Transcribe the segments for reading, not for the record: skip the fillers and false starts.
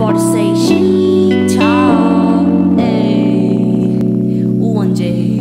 Everybody say 싫다. 에이, 우원재.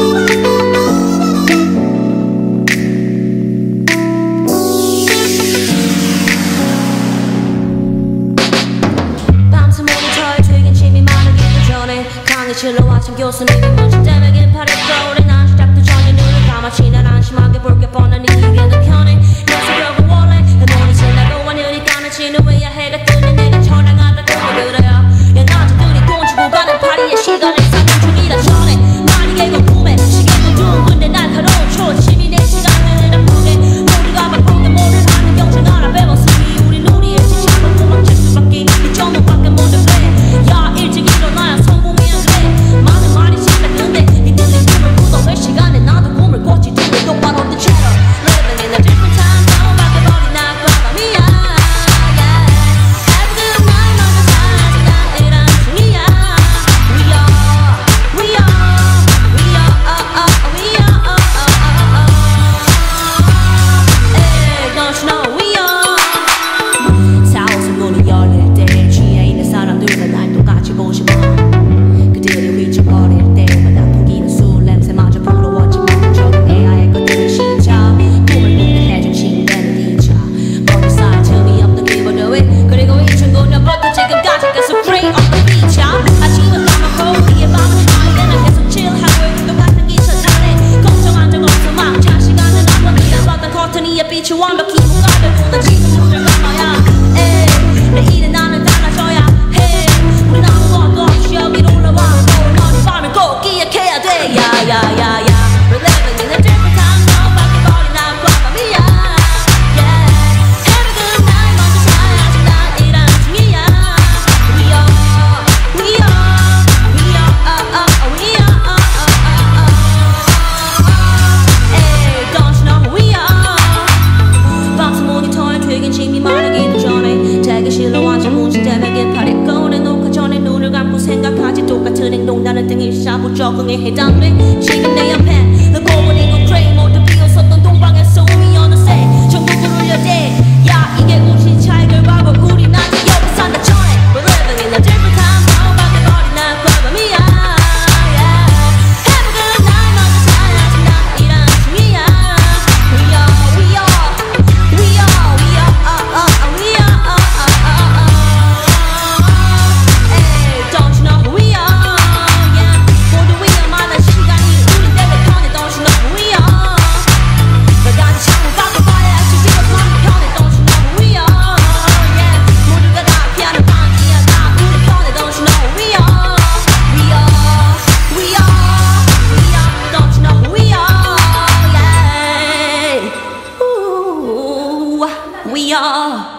밤새 모니터에 퇴근침이 많아지기 전에 강의실로 아침 교수님이 문신 때문에 긴팔을 떠오래. 난 시작도 전에 눈을 감았지. 난 안심하게 볼게 뻔하니 이게 더 편해. 내 새벽은 원래 해몽이 지나고 완전히 까매지는 왜야 해가 뜨면 내가 전화하다 그래요. 야 남자들이 돈 주고 가는 파리의 시간을 사는 중이라 전에 많이 개고 꿈에 시계도 둥근데 날카로운 초침이 내 시간을 아프게 모두가 바쁘게 뭐를 하는 경쟁 알아 배웠으니 우린 우리의 지침을 도망칠 수밖에 이 정도밖에 못해. 야 일찍 일어나야 성공이야 그래. 많은 말이 시작했는데 이들이 꿈을 꾸던 그 시간에 나도 꿈을 꿨지. 뒤로 똑바로 뜬 채로 Living in a different time zone 바뀌어버린 낮과 밤이야. 빛이 완벽히 무가를 보는 지금 우리가 가야 내일은 나는 달라져야 해. 우린 아무것도 없이 여기로 올라와 너희 밤을 꼭 기억해야 돼. 야야야야 We're living in a different time zone 바뀌어버린 낮과 밤이야. Have a good night 먼저 자야지 난 일하는 중이야. We are Don't you know who we are. 퇴근침이 많아지기 전에 대기실로 앉아 문신 때문에 긴팔을 꺼내놓고 전에 눈을 감고 생각하지. 똑같은 행동 나는 등 일사부 적응에 해당돼. 지금 내 옆엔 너 고원이고 그레이 모두 비었었던 동방에서 우리 어느새 전국을 울려대. 야 이게 우리 차의 결과고 우린 아직 여기 산다 전에 We're living in a different time zone 바뀌어버린 낮과 밤이야. Have a good night 먼저 자야지 난 일하는 중이야. We are